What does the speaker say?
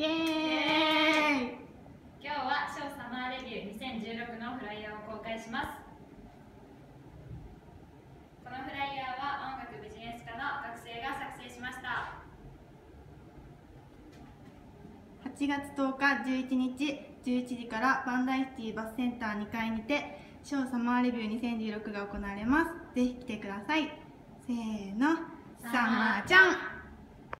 イエーイ。 今日はショーサマーレビュー2016のフライヤーを公開します。このフライヤーは音楽ビジネス科の学生が作成しました。 8月10日11日11時からバンダイシティバスセンター2階にてショーサマーレビュー2016が行われます。ぜひ来てください。せーの、サマーちゃん。